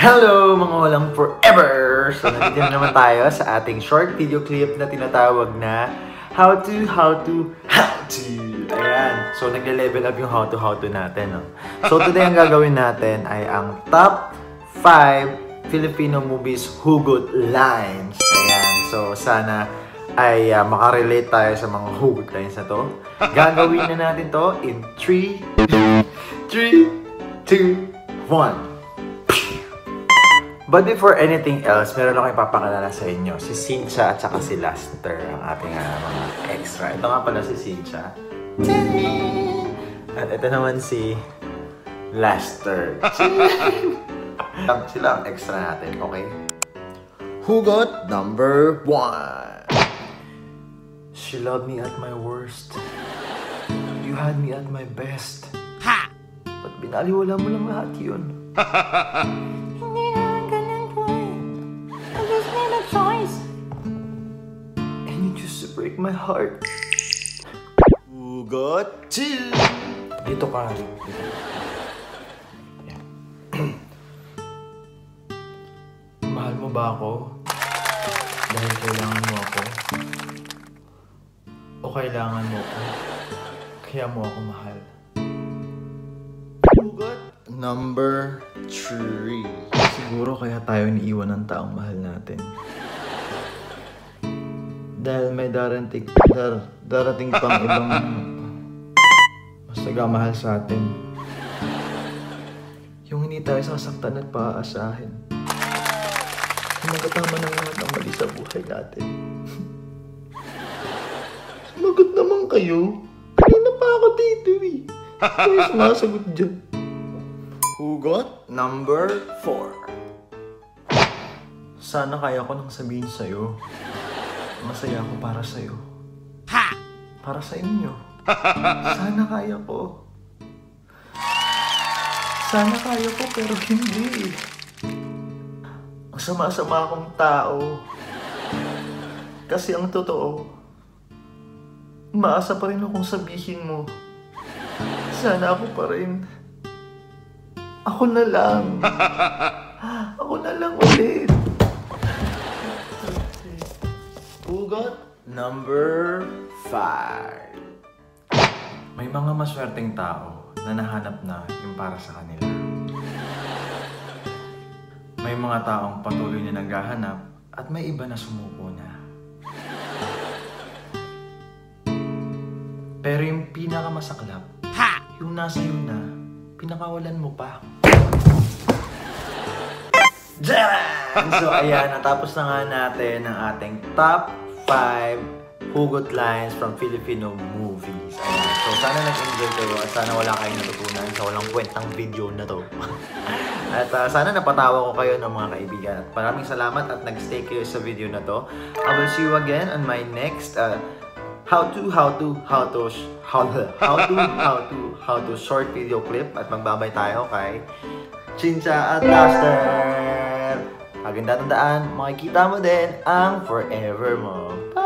Hello mga walang forever! So nandito na naman tayo sa ating short video clip na tinatawag na How to. Ayan. So nagle-level up yung how to natin. No? So today ang gagawin natin ay ang top 5 Filipino movies hugot lines. Ayan. So sana ay makarelate tayo sa mga hugot lines na to. Gagawin na natin to in 3, 2, 1. But before anything else, meron ako ipapakilala sa inyo. Si Cynthia at saka si Laster, ang ating mga extra. Ito nga pala si Cynthia. At ito naman si Laster. Sila ang extra natin, okay? Hugot number 1. She loved me at my worst. You had me at my best. Ha! Ba't binaliwala mo lang lahat yun? Choice. And you choose to break my heart. Hugot 2. Dito ka. Yeah. Mahal mo ba ako? Dahil kailangan mo ako? O kailangan mo ako? Kaya mo ako mahal. Hugot number 3. Siguro kaya tayo iniiwan ng taong mahal natin. Dahil may darating pang ibang mas nagamahal sa atin. Yung hindi tayo sasaktan at paaasahin. Yung nagkatama ng lahat ng mali sa buhay natin. Sumagot naman kayo. Kanina pa ako dito eh. Kaya sumasagot dyan. Hugot number 4. Sana kaya ko nang sabihin sa'yo. Masaya ako para sa'yo. Ha! Para sa inyo. Sana kaya ko. Sana kaya ko pero hindi. Ang sama-sama akong tao. Kasi ang totoo, maasa pa rin akong sabihin mo. Sana ako pa rin. Ako na lang. Ako na lang ulit. Hugot number 5. May mga maswerteng tao na nahanap na yung para sa kanila. May mga taong patuloy na naghahanap at may iba na sumuko na. Pero yung pinakamasaklap, yung nasa iyo na, pinakawalan mo pa. So ayan, natapos na nga natin ang ating top 5 hugot lines from Filipino movies. Ayan. So sana nag-enjoy kayo at sana wala kayong natutunan sa walang kwentang video na to. At sana napatawa ko kayo ng mga kaibigan. At maraming salamat at nag-stay kayo sa video na to. I will see you again on my next how to short video clip. At magbabay tayo kay Cynthia at Laster. Maganda tandaan, makikita mo din ang forever mo. Bye!